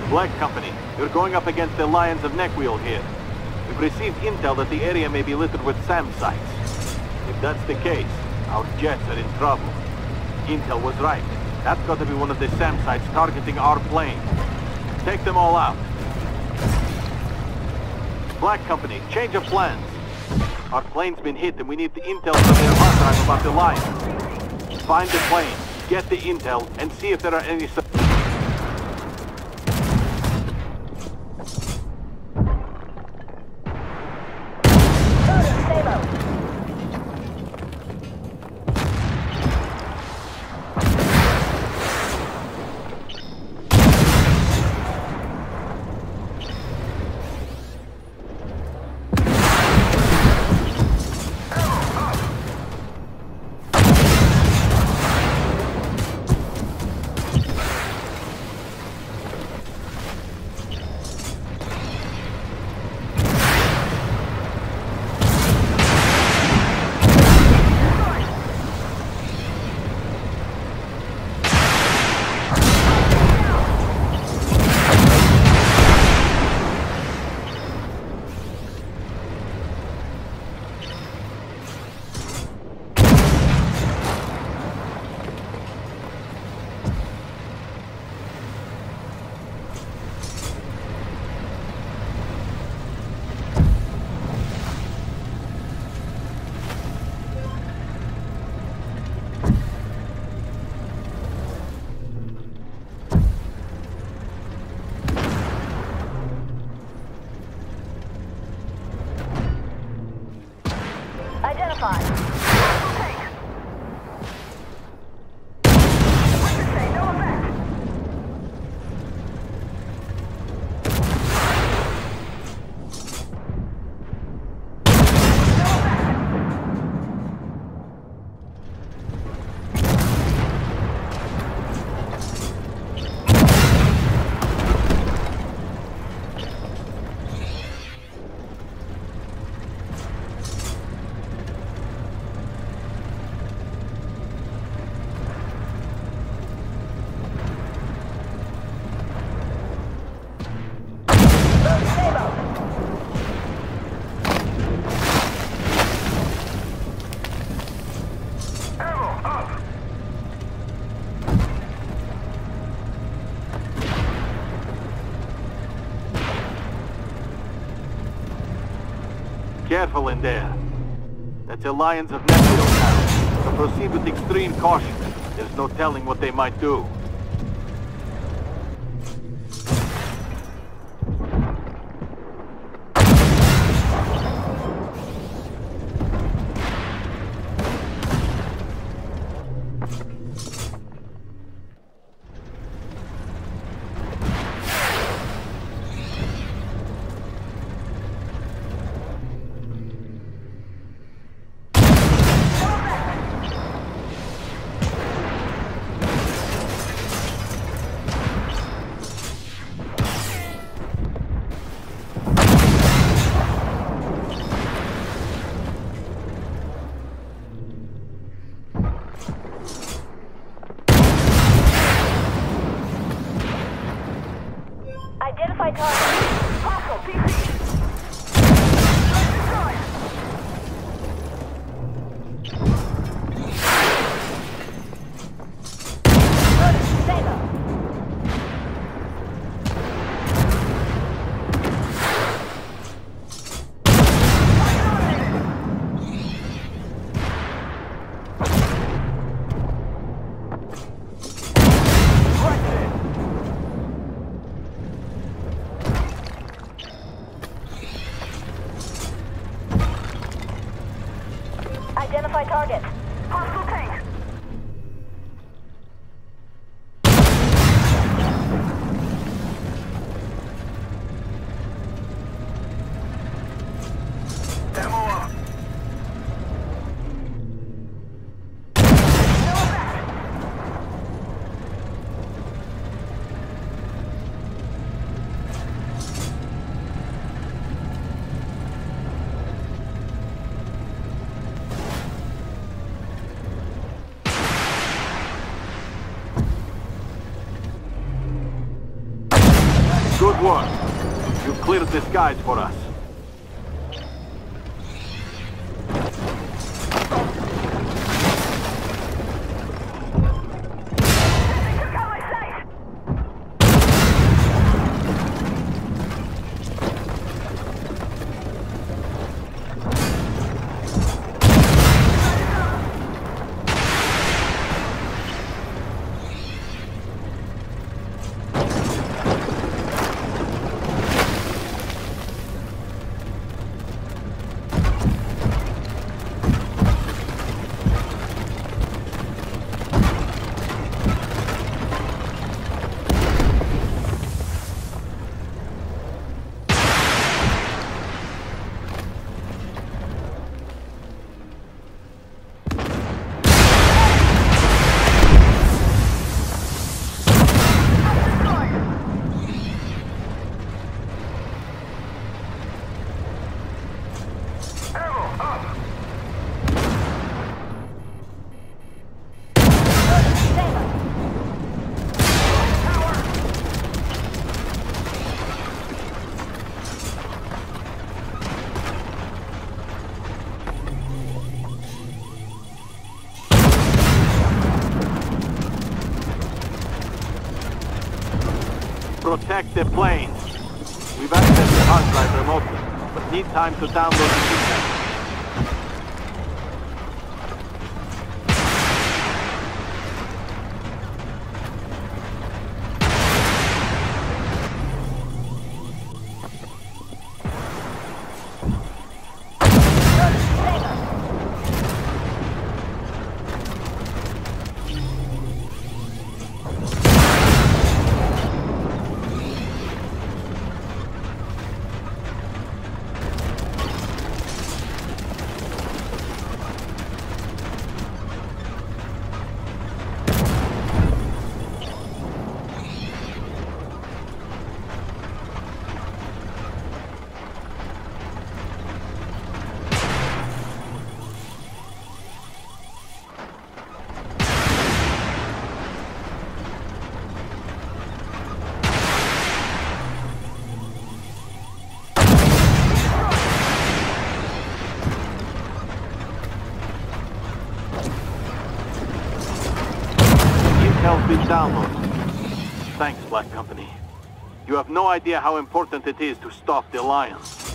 Black Company, you're going up against the Lions of Neckwheel here. We've received intel that the area may be littered with SAM sites. If that's the case, our jets are in trouble. Intel was right. That's got to be one of the SAM sites targeting our plane. Take them all out. Black Company, change of plans. Our plane's been hit and we need the intel from their hard drive about the Lions. Find the plane, get the intel, and see if there are any... Careful in there. That's the Lions of Neckwheel now. So proceed with extreme caution. There's no telling what they might do. Identify target. Hostile PC. Good work. You cleared the skies for us. Protect the planes. We've accessed the hard drive remotely, but need time to download the details. Intel's been downloaded. Thanks, Black Company. You have no idea how important it is to stop the Alliance.